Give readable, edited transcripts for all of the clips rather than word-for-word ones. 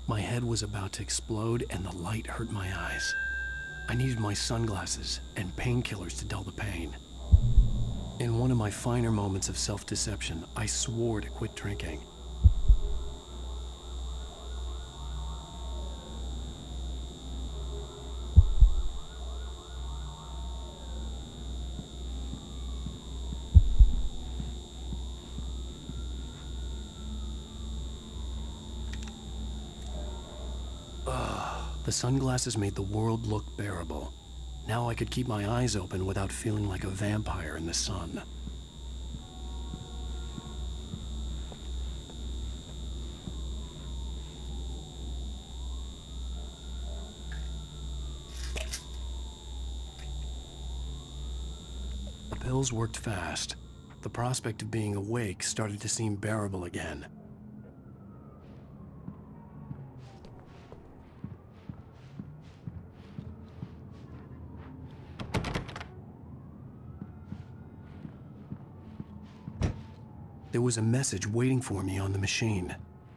My head was about to explode and the light hurt my eyes. I needed my sunglasses and painkillers to dull the pain. In one of my finer moments of self-deception, I swore to quit drinking. The sunglasses made the world look bearable. Now I could keep my eyes open without feeling like a vampire in the sun. The pills worked fast. The prospect of being awake started to seem bearable again. There was a message waiting for me on the machine.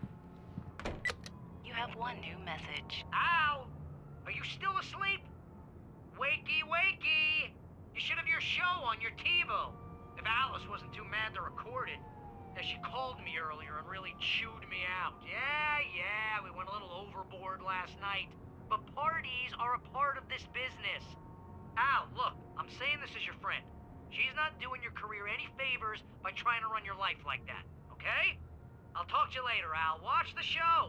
You have one new message. Al! Are you still asleep? Wakey, wakey! You should have your show on your TiVo. If Alice wasn't too mad to record it. She called me earlier and really chewed me out. Yeah, we went a little overboard last night. But parties are a part of this business. Al, look, I'm saying this as your friend. She's not doing your career any favors by trying to run your life like that, okay? I'll talk to you later, Al. Watch the show!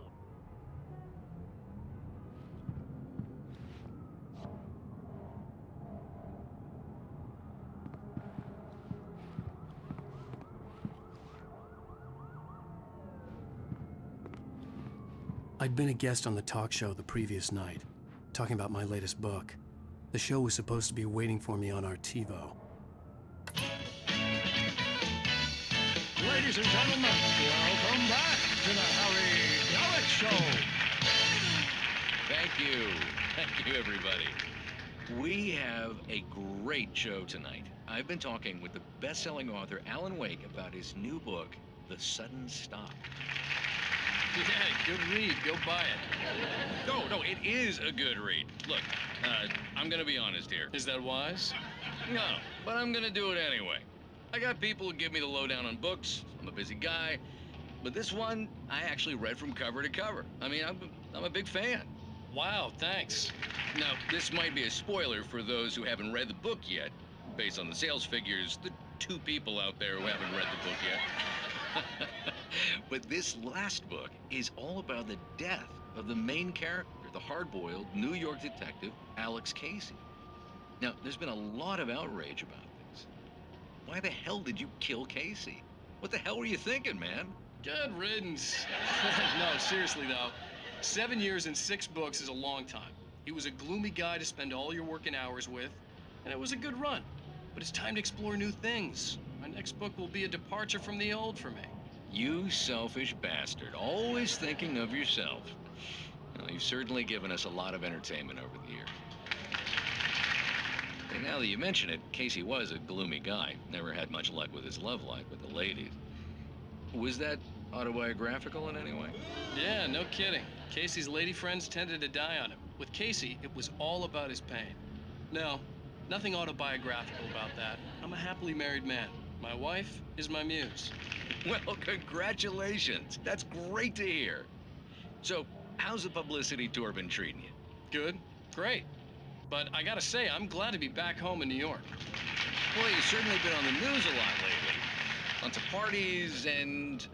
I'd been a guest on the talk show the previous night, talking about my latest book. The show was supposed to be waiting for me on our TiVo. Ladies and gentlemen, welcome back to the Harry Garrett Show. Thank you. Thank you, everybody. We have a great show tonight. I've been talking with the best-selling author Alan Wake about his new book, The Sudden Stop. Yeah, good read. Go buy it. No, it is a good read. Look, I'm gonna be honest here. Is that wise? No, but I'm gonna do it anyway. I got people who give me the lowdown on books. I'm a busy guy. But this one, I actually read from cover to cover. I mean, I'm a big fan. Wow, thanks. Now, this might be a spoiler for those who haven't read the book yet. Based on the sales figures, the 2 people out there who haven't read the book yet. But this last book is all about the death of the main character, the hard-boiled New York detective, Alex Casey. Now, there's been a lot of outrage about this. Why the hell did you kill Casey? What the hell were you thinking, man? Good riddance. No, seriously, though. 7 years and 6 books is a long time. He was a gloomy guy to spend all your working hours with, and it was a good run. But it's time to explore new things. My next book will be a departure from the old for me. You selfish bastard, always thinking of yourself. Well, you've certainly given us a lot of entertainment over the years. And now that you mention it, Casey was a gloomy guy. Never had much luck with his love life with the ladies. Was that autobiographical in any way? Yeah, no kidding. Casey's lady friends tended to die on him. With Casey, it was all about his pain. No, nothing autobiographical about that. I'm a happily married man. My wife is my muse. Well, congratulations. That's great to hear. So, how's the publicity tour been treating you? Good, great. But I gotta say, I'm glad to be back home in New York. Well, you've certainly been on the news a lot lately. Lots of parties and,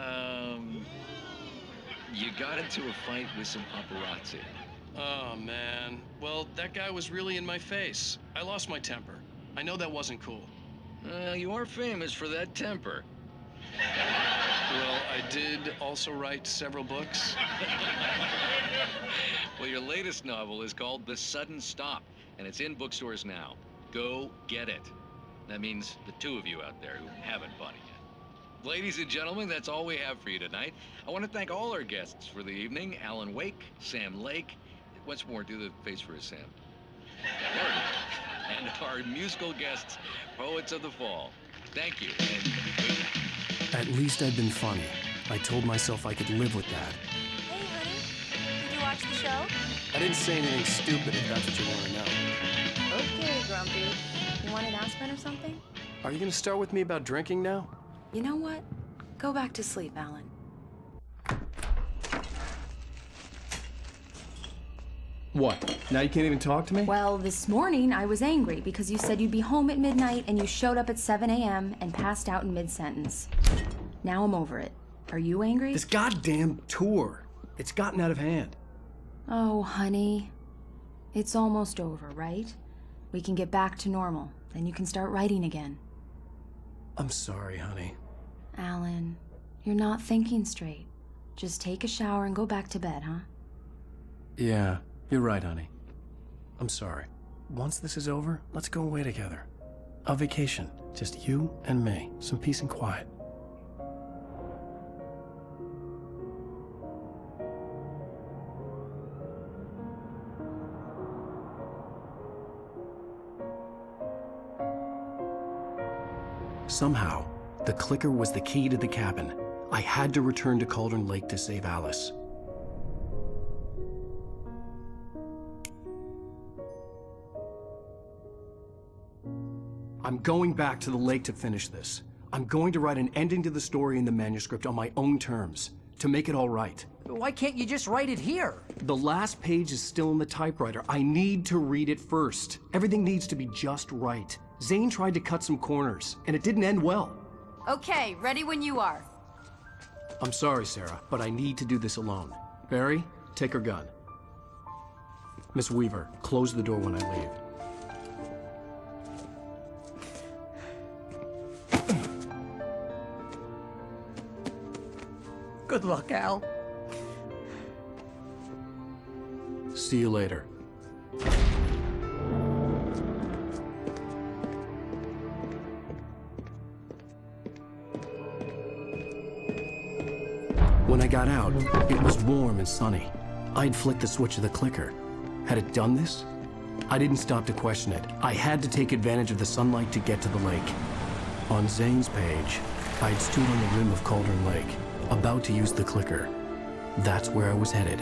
you got into a fight with some paparazzi. Oh, man. Well, that guy was really in my face. I lost my temper. I know that wasn't cool. You are famous for that temper. Well, I did also write several books. Well, your latest novel is called The Sudden Stop, and it's in bookstores now. Go get it. That means the 2 of you out there who haven't bought it yet. Ladies and gentlemen, that's all we have for you tonight. I want to thank all our guests for the evening. Alan Wake, Sam Lake. Once more, do the face for us, Sam. There it is. And our musical guests, Poets of the Fall. Thank you, and good night. At least I'd been funny. I told myself I could live with that. Hey, honey. watch the show? I didn't say anything stupid if that's what you want to know. Okay, Grumpy. You want an aspirin or something? Are you gonna start with me about drinking now? You know what? Go back to sleep, Alan. What? Now you can't even talk to me? Well, this morning I was angry because you said you'd be home at midnight and you showed up at 7 a.m. and passed out in mid-sentence. Now I'm over it. Are you angry? This goddamn tour. It's gotten out of hand. Oh, honey. It's almost over, right? We can get back to normal. Then you can start writing again. I'm sorry, honey. Alan, you're not thinking straight. Just take a shower and go back to bed, huh? Yeah, you're right, honey. I'm sorry. Once this is over, let's go away together. A vacation. Just you and me. Some peace and quiet. Somehow, the clicker was the key to the cabin. I had to return to Cauldron Lake to save Alice. I'm going back to the lake to finish this. I'm going to write an ending to the story in the manuscript on my own terms, to make it all right. Why can't you just write it here? The last page is still in the typewriter. I need to read it first. Everything needs to be just right. Zane tried to cut some corners, and it didn't end well. Okay, ready when you are. I'm sorry, Sarah, but I need to do this alone. Barry, take her gun. Miss Weaver, close the door when I leave. Good luck, Al. See you later. When I got out, it was warm and sunny. I'd flicked the switch of the clicker. Had it done this? I didn't stop to question it. I had to take advantage of the sunlight to get to the lake. On Zane's page, I'd stood on the rim of Cauldron Lake, about to use the clicker. That's where I was headed.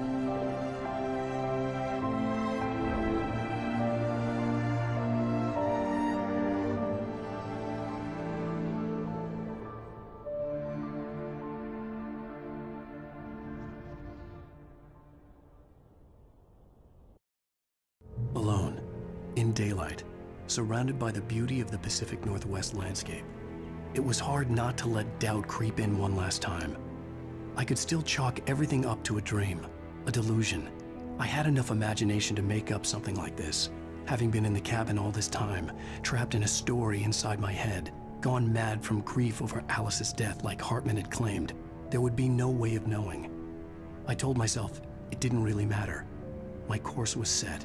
Alone, in daylight, surrounded by the beauty of the Pacific Northwest landscape. It was hard not to let doubt creep in one last time. I could still chalk everything up to a dream, a delusion. I had enough imagination to make up something like this, having been in the cabin all this time, trapped in a story inside my head, gone mad from grief over Alice's death like Hartman had claimed. There would be no way of knowing. I told myself it didn't really matter. My course was set.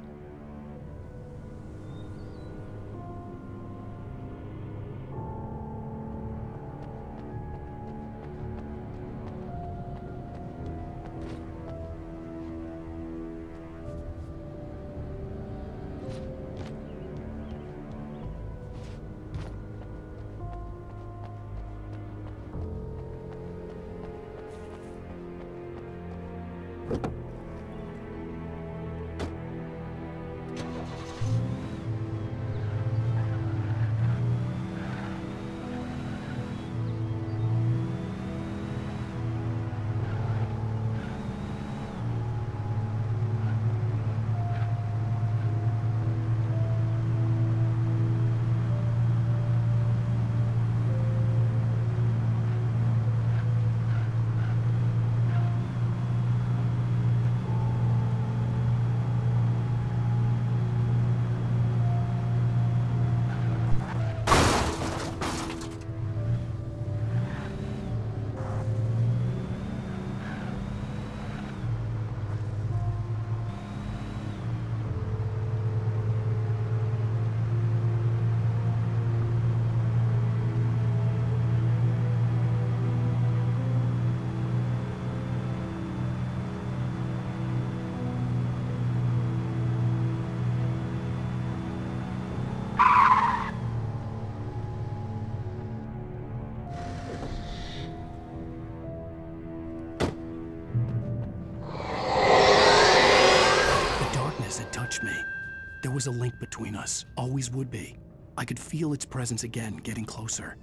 was a link between us, always would be. I could feel its presence again, getting closer.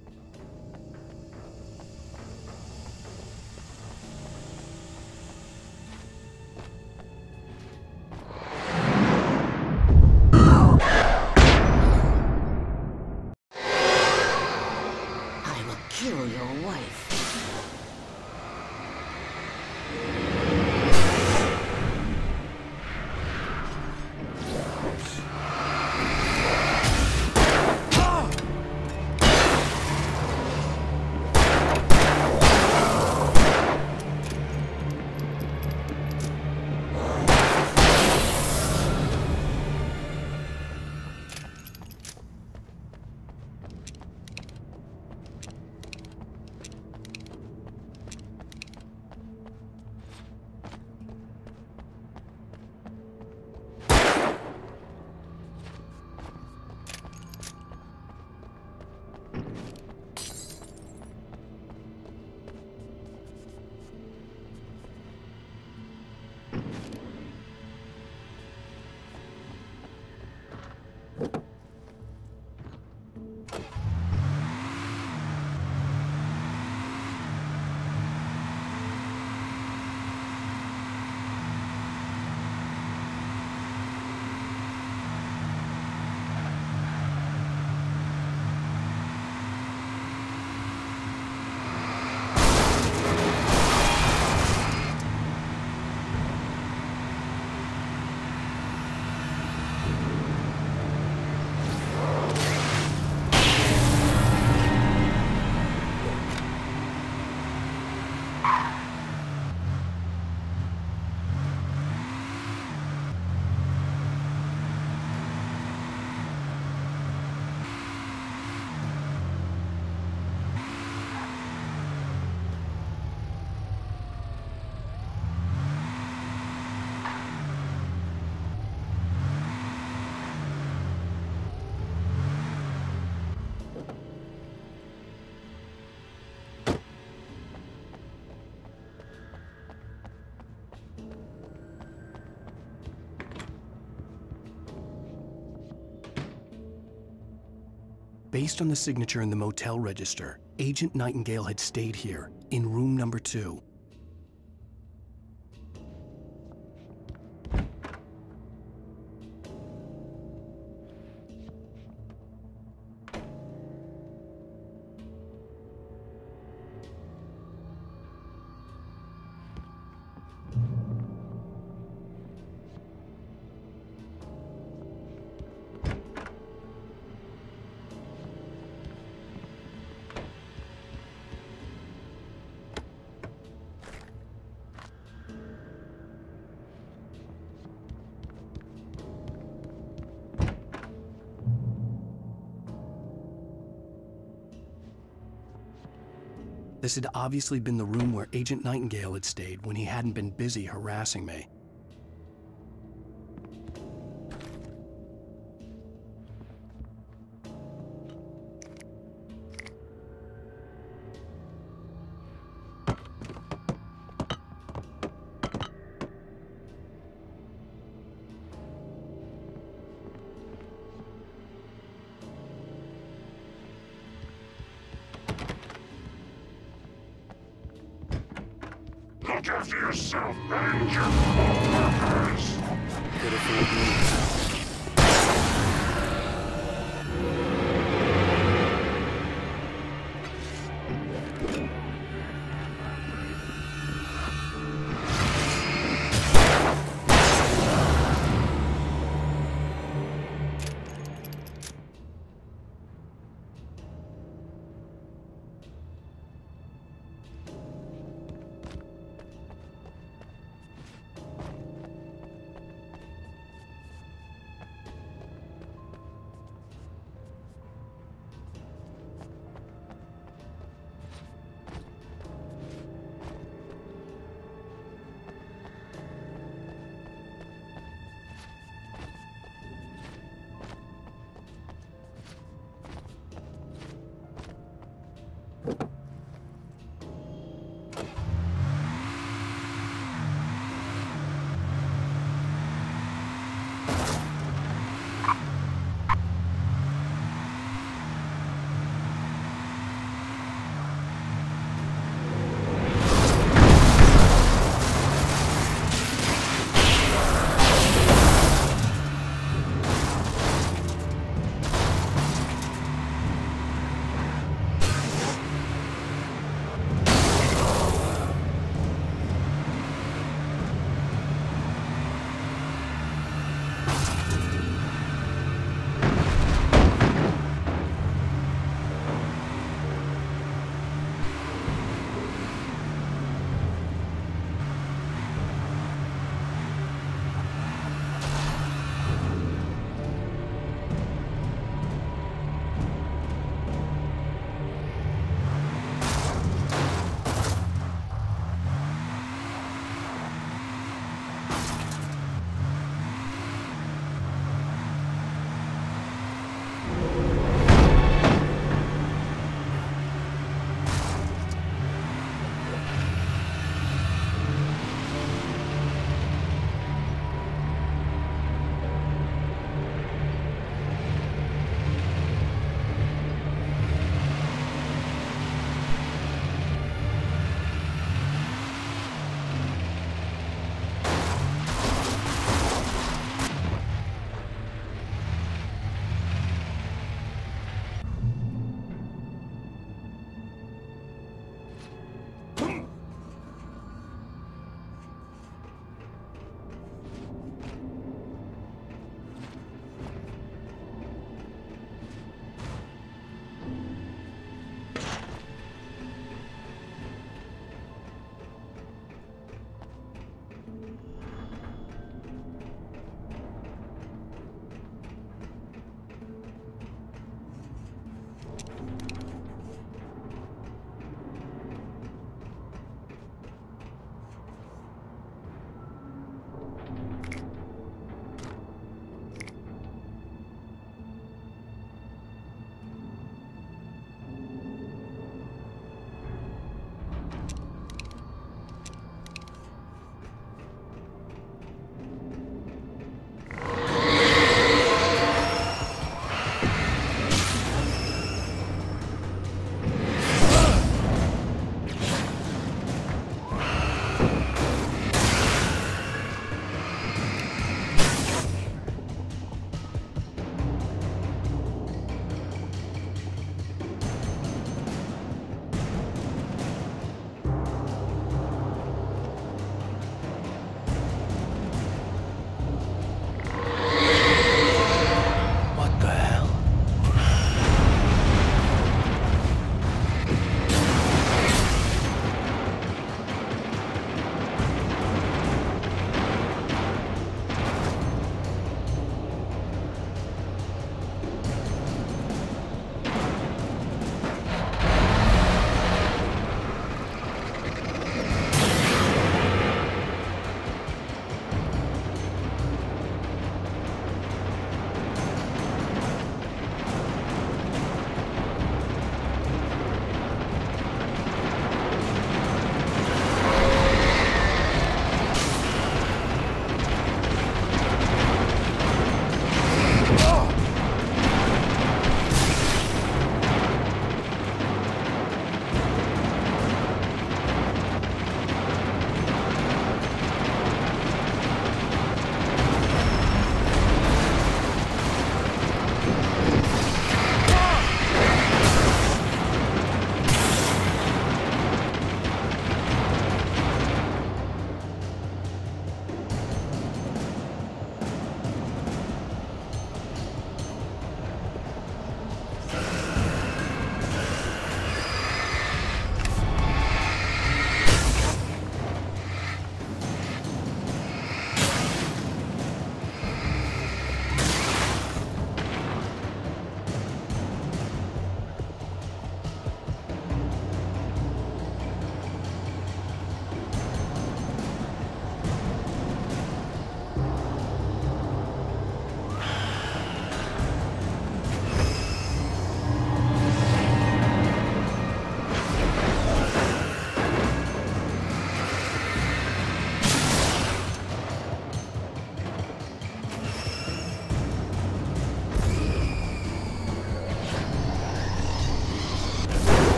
I will kill your wife. Based on the signature in the motel register, Agent Nightingale had stayed here, in room number 2. This had obviously been the room where Agent Nightingale had stayed when he hadn't been busy harassing me. Look after yourself and your co-workers! Could have fooled me.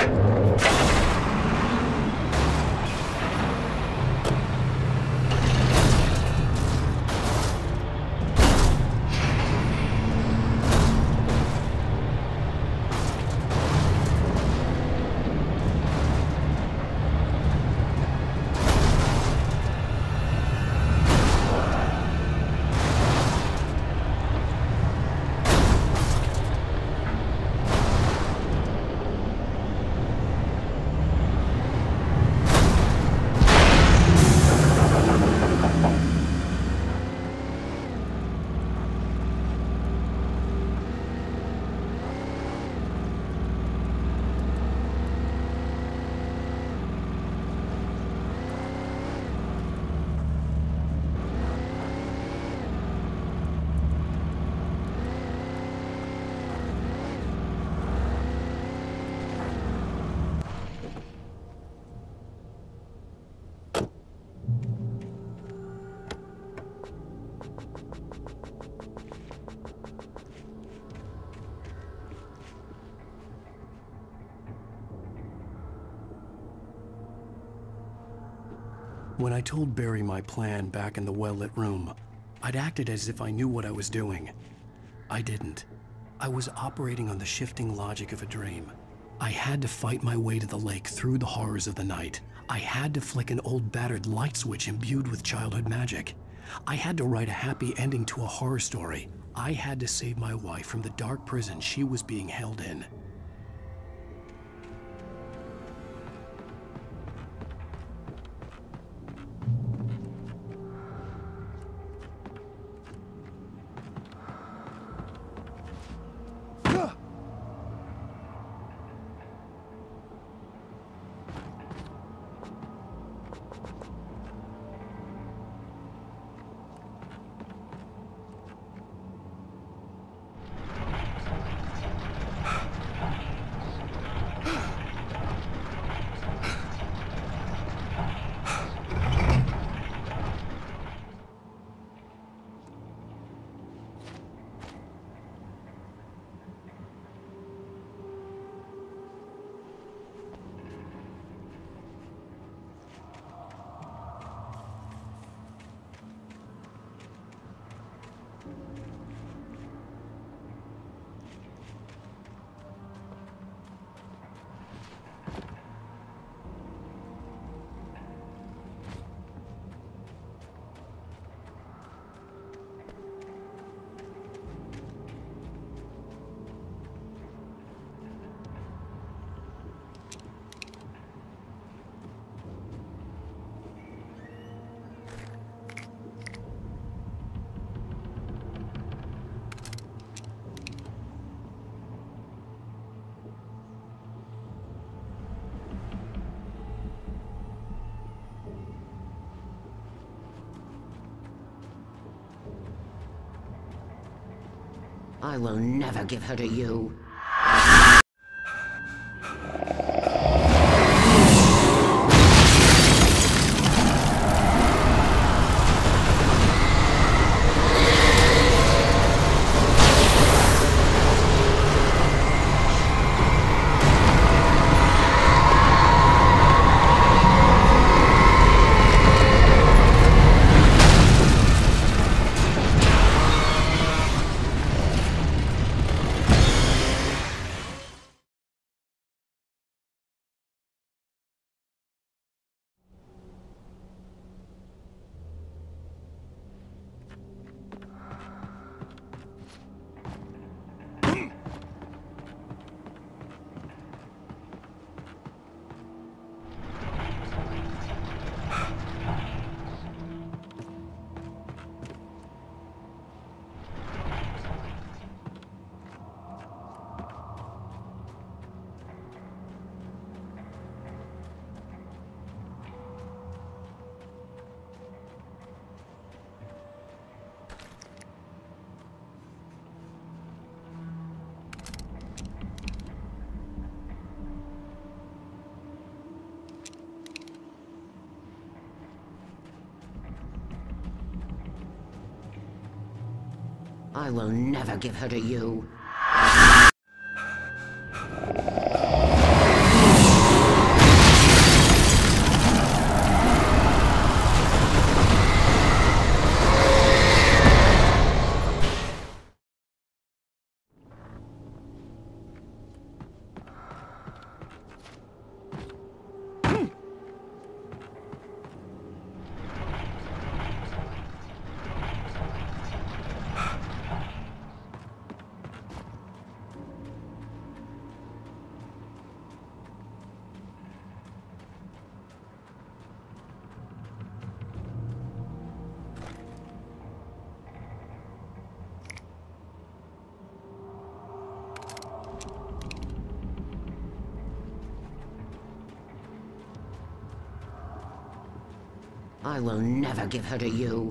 When I told Barry my plan back in the well-lit room, I'd acted as if I knew what I was doing. I didn't. I was operating on the shifting logic of a dream. I had to fight my way to the lake through the horrors of the night. I had to flick an old battered light switch imbued with childhood magic. I had to write a happy ending to a horror story. I had to save my wife from the dark prison she was being held in. I will never give her to you. I will never give her to you. I will never give her to you.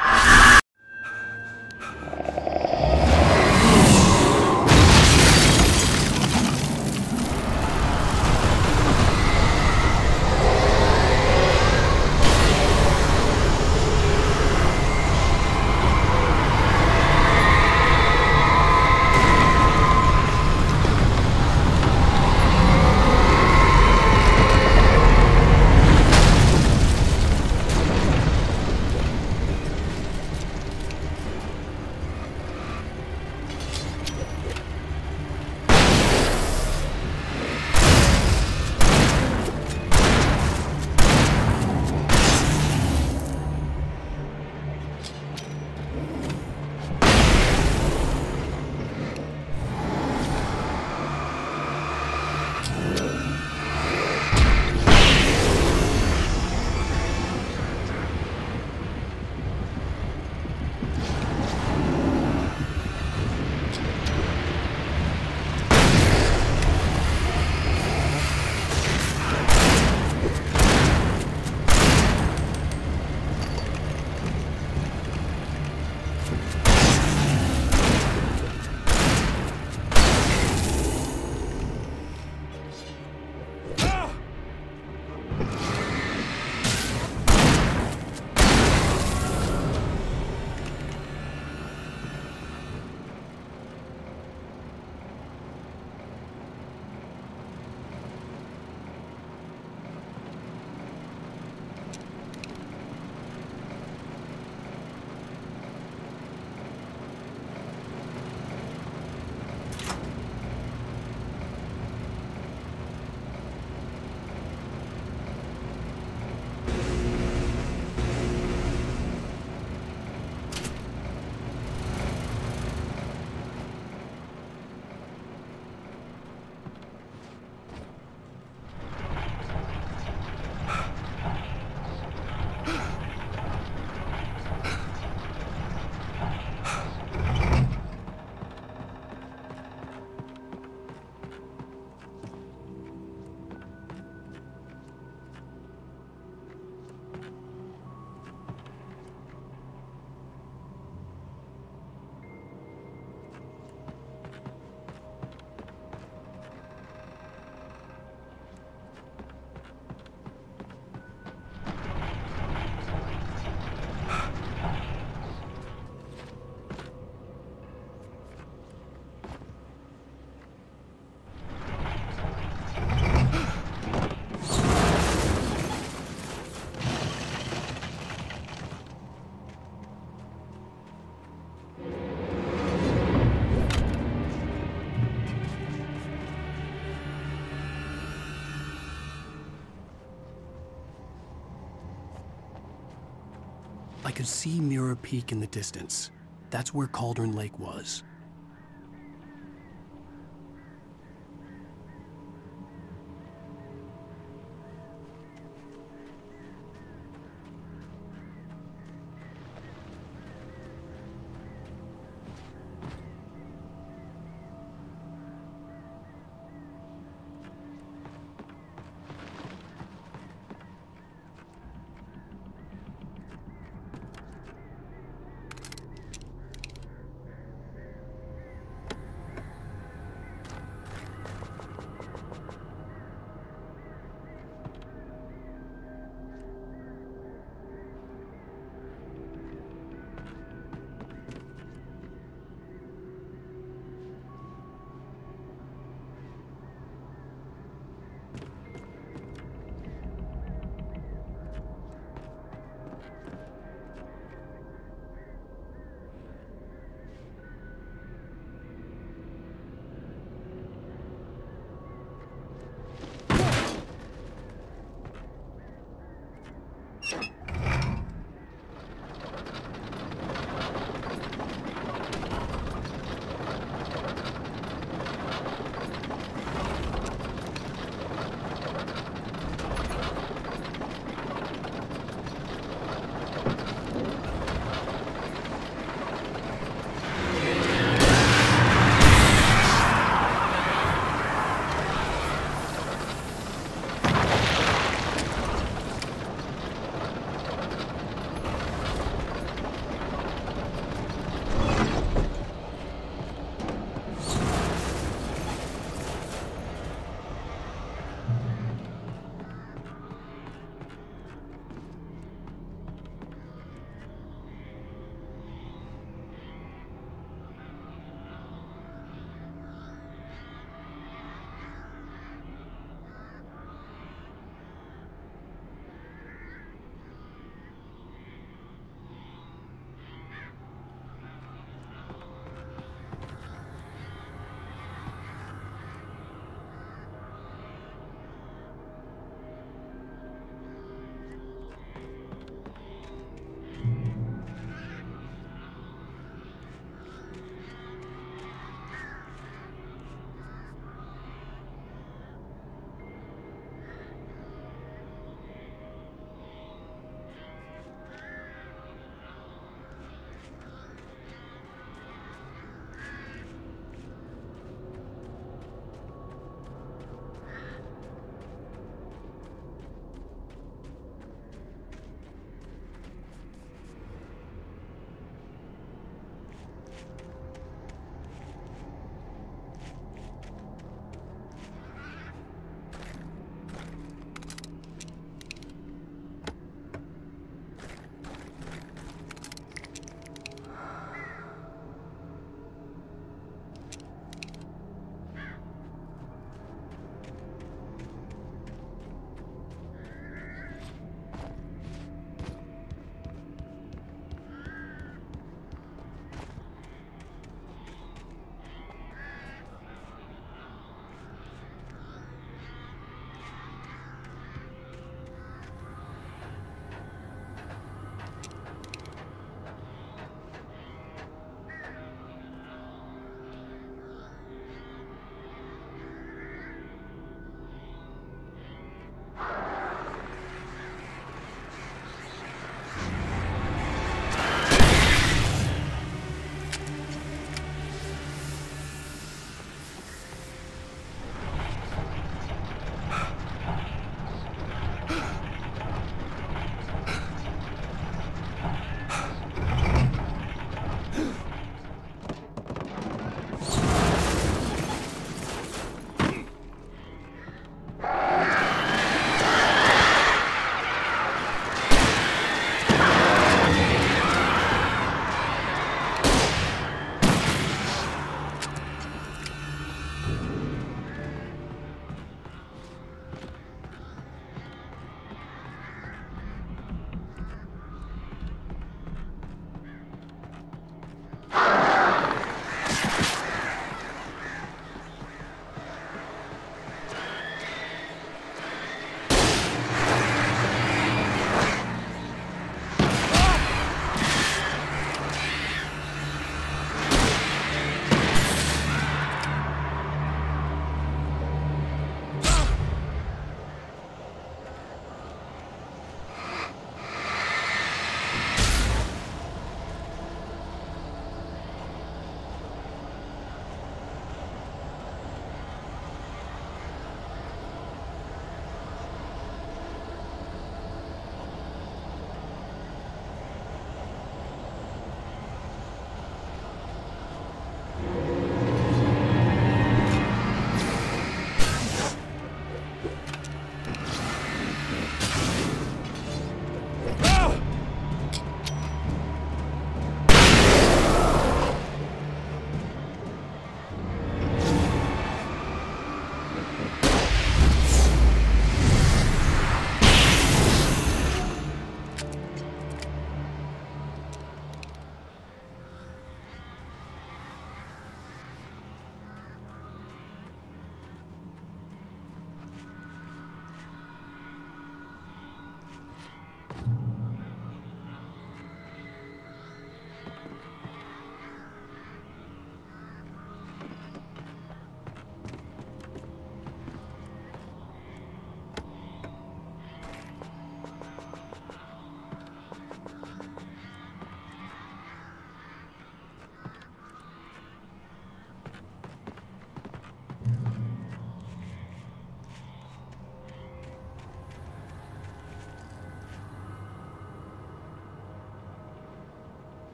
I could see Mirror Peak in the distance. That's where Cauldron Lake was.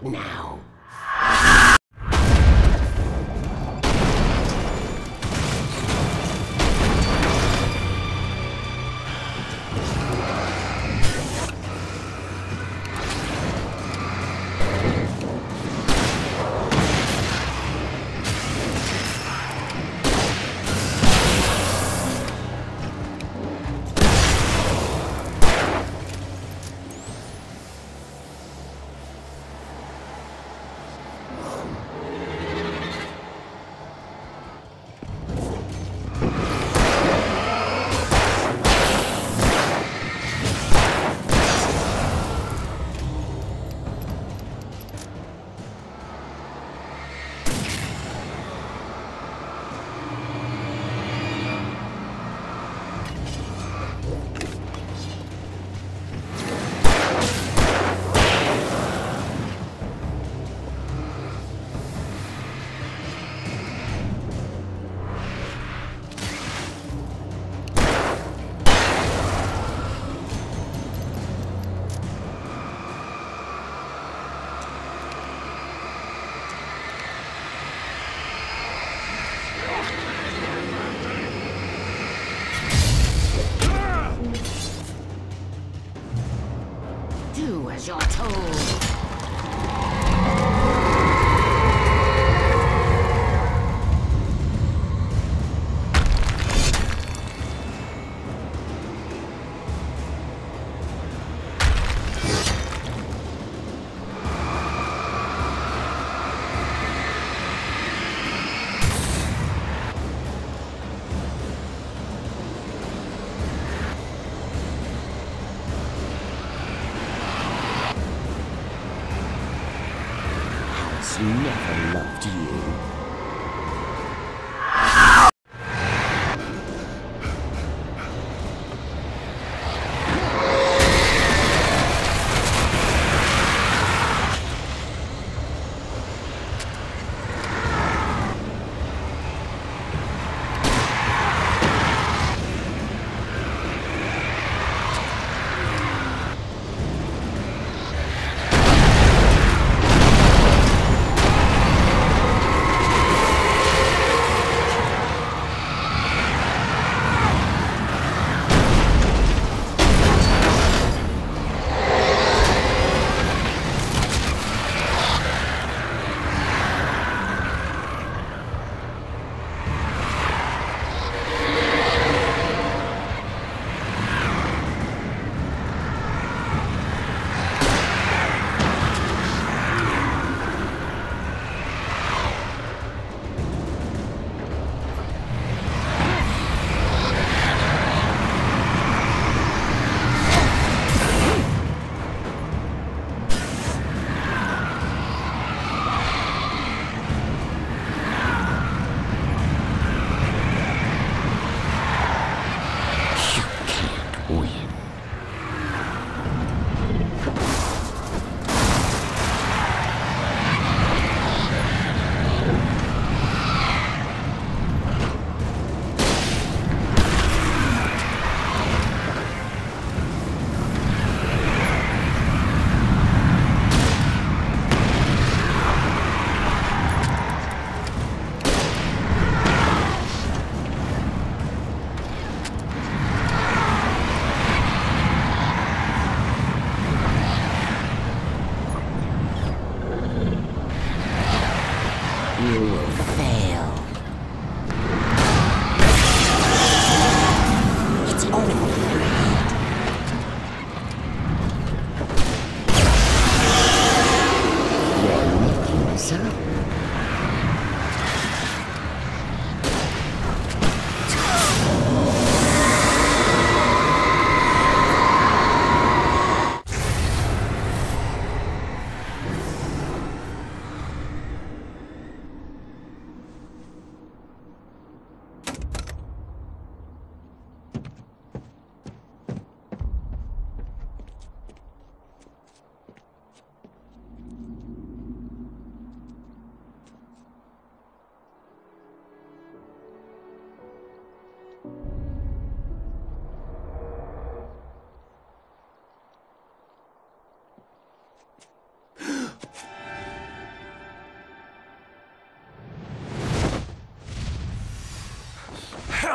Not now. Do as you're told. Never loved you.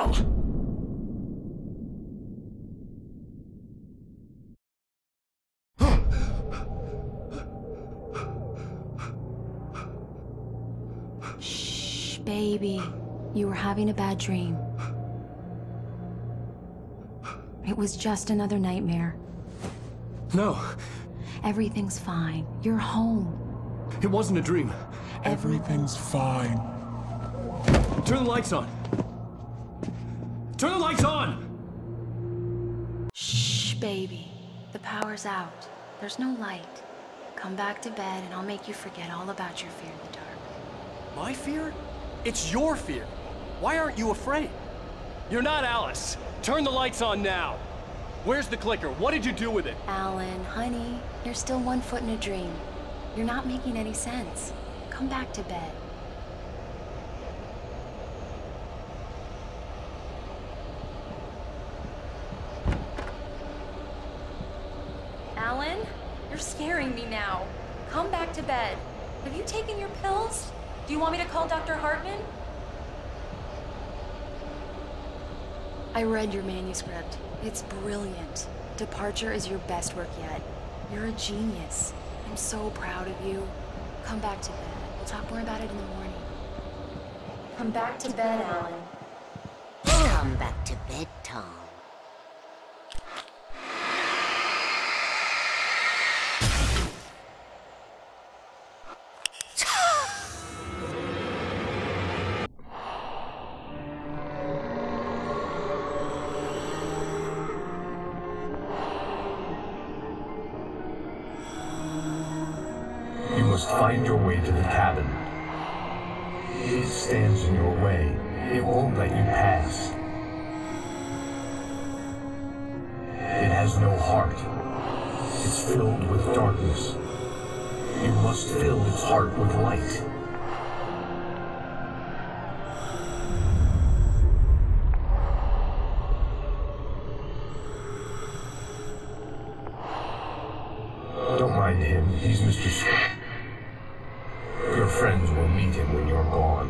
hell? Shh, baby. You were having a bad dream. It was just another nightmare. No, Everything's fine. You're home. it wasn't a dream. Everything's fine. Turn the lights on. Turn the lights on! Shh, baby. The power's out. There's no light. Come back to bed and I'll make you forget all about your fear of the dark. My fear? It's your fear. Why aren't you afraid? You're not Alice. Turn the lights on now. Where's the clicker? What did you do with it? Alan, honey, you're still 1 foot in a dream. You're not making any sense. Come back to bed. Alan, you're scaring me now. Come back to bed. Have you taken your pills? Do you want me to call Dr. Hartman? I read your manuscript. It's brilliant. Departure is your best work yet. You're a genius. I'm so proud of you. Come back to bed. We'll talk more about it in the morning. Come back to bed, Alan. Come back to bed, Tom. You must find your way to the cabin. It stands in your way. It won't let you pass. It has no heart. It's filled with darkness. You must fill its heart with light. Don't mind him. He's Mr. Scott. Your friends will meet him when you're gone.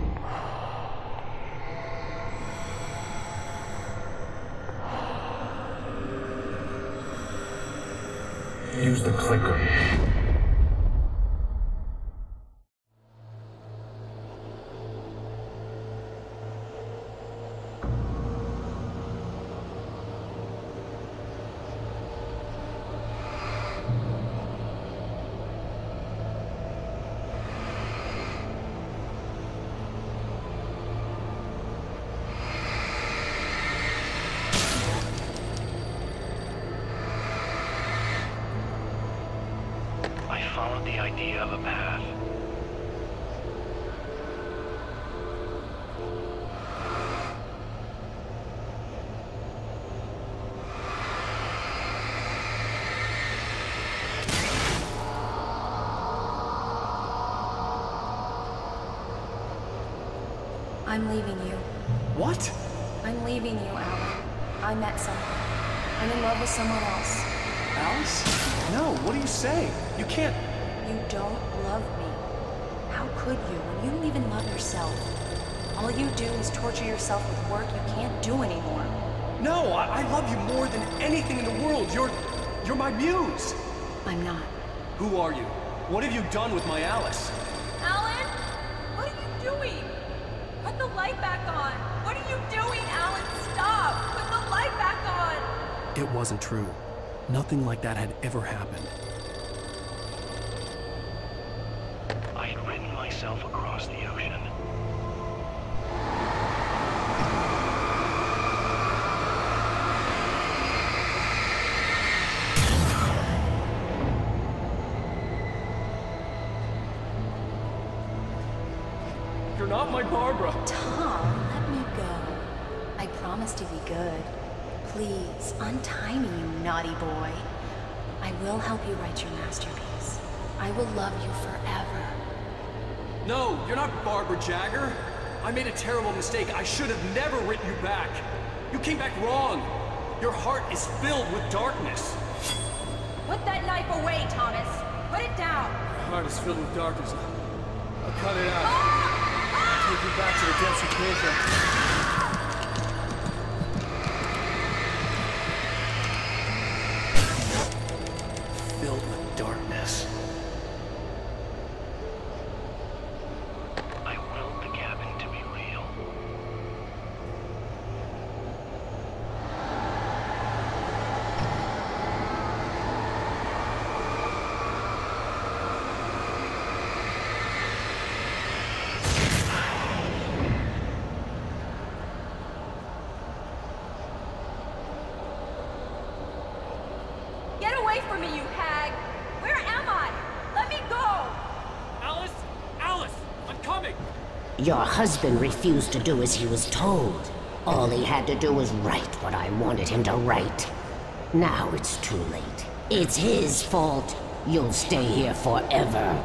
Use the clicker. I followed the idea of a path. I'm leaving you. What? I'm leaving you, Alan. I met someone. I'm in love with someone else. Alice? No, what do you say? You can't... You don't love me. How could you when you don't even love yourself? All you do is torture yourself with work you can't do anymore. No, I love you more than anything in the world. You're my muse. I'm not. Who are you? What have you done with my Alice? Alan? What are you doing? Put the light back on. What are you doing, Alan? Stop! Put the light back on! It wasn't true. Nothing like that had ever happened. I had written myself across the ocean. You're not my Barbara. Tom, let me go. I promise to be good. Please, untie me, you naughty boy. I will help you write your masterpiece. I will love you forever. No, you're not Barbara Jagger. I made a terrible mistake. I should have never written you back. You came back wrong. Your heart is filled with darkness. Put that knife away, Thomas. Put it down. My heart is filled with darkness. I'll cut it out. Take you back to the depths you came from. away from me, you hag! Where am I? Let me go! Alice! Alice! I'm coming! Your husband refused to do as he was told. All he had to do was write what I wanted him to write. Now it's too late. It's his fault. You'll stay here forever.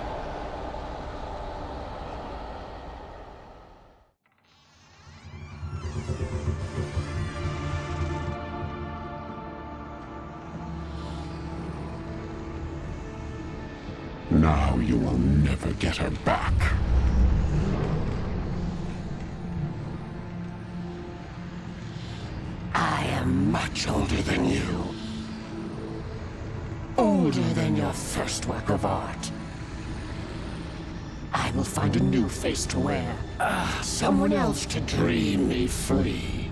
Now you will never get her back. I am Much older than you. Older than your first work of art. I will find a new face to wear. Someone else to dream me free.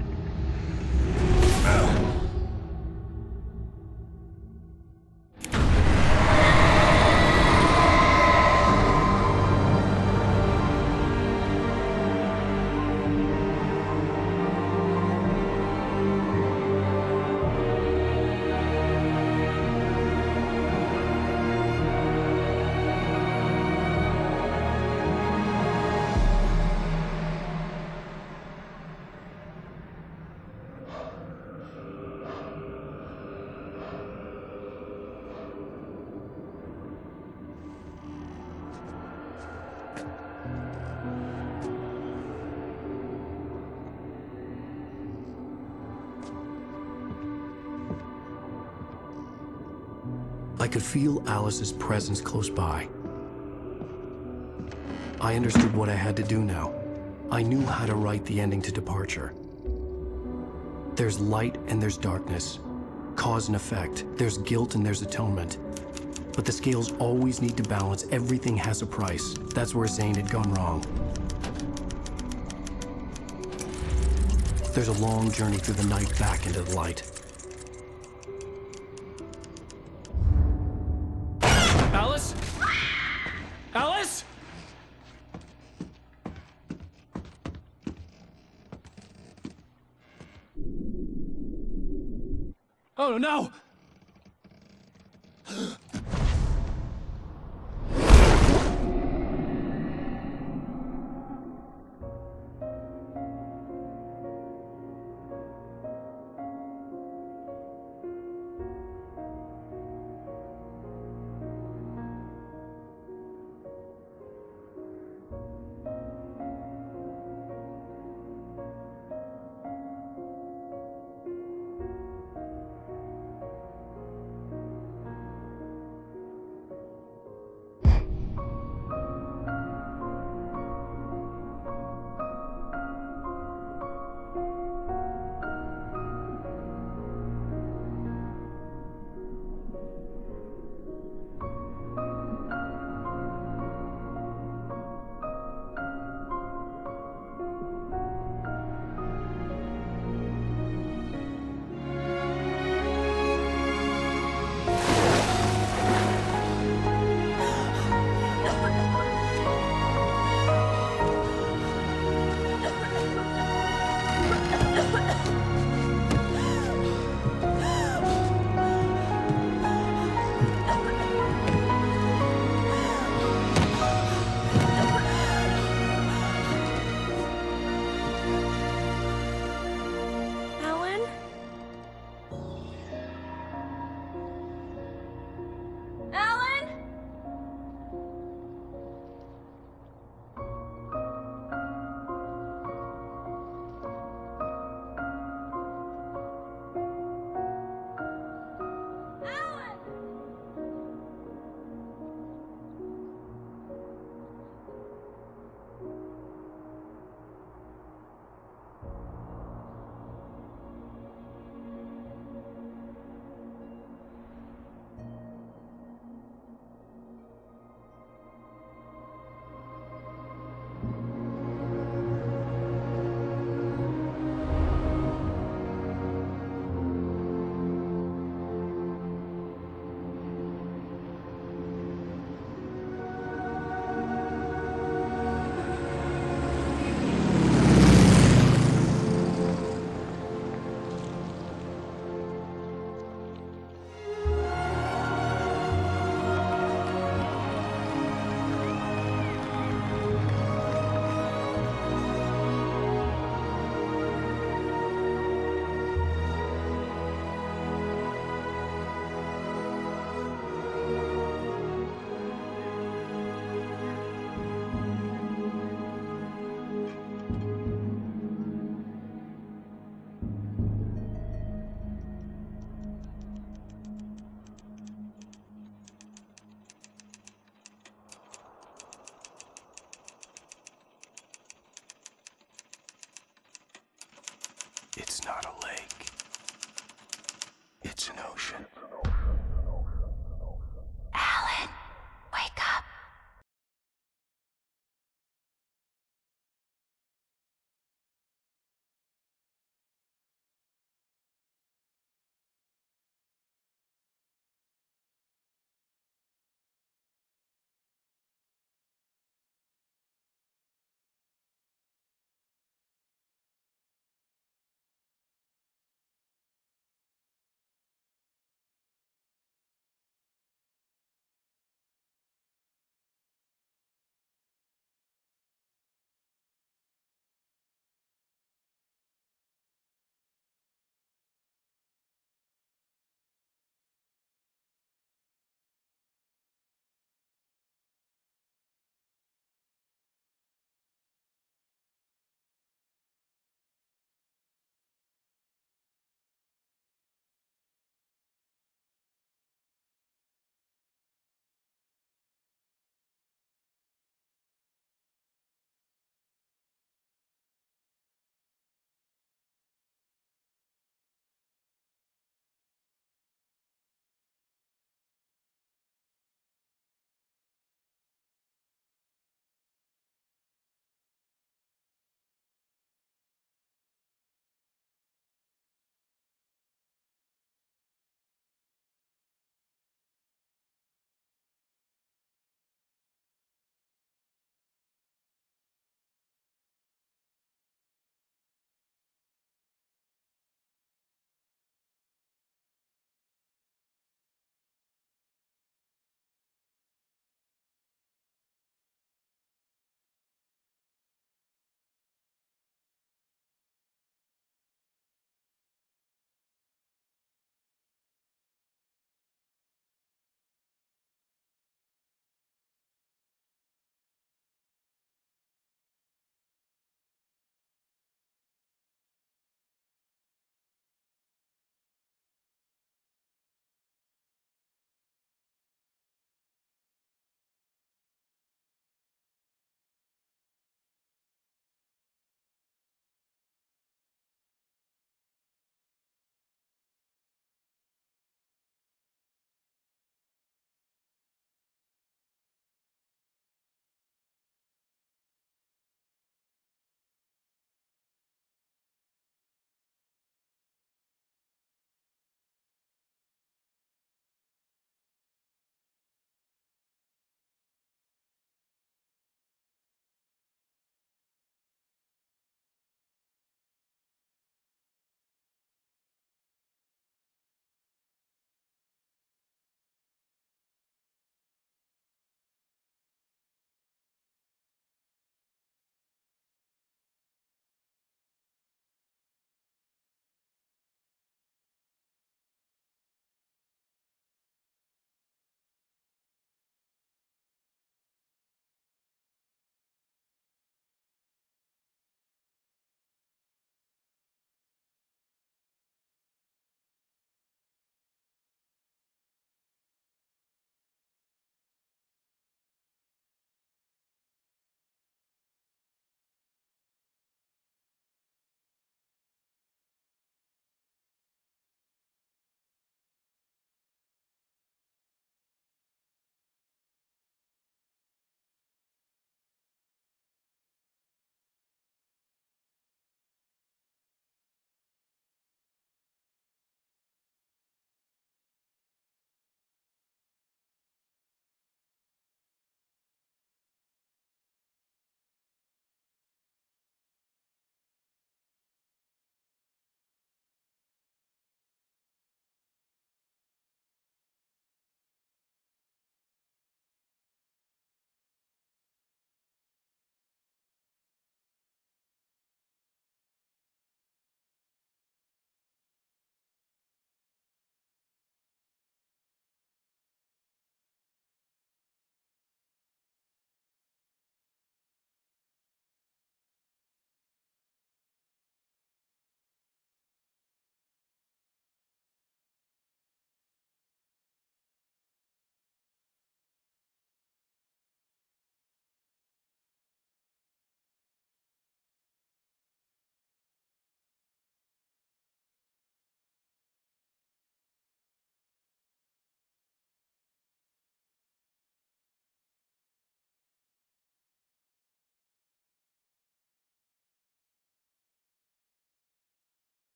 I could feel Alice's presence close by. I understood what I had to do now. I knew how to write the ending to Departure. There's light and there's darkness. Cause and effect. There's guilt and there's atonement. But the scales always need to balance. Everything has a price. That's where Zane had gone wrong. There's a long journey through the night back into the light. Alice? Alice? Oh no! It's not a lake. It's an ocean.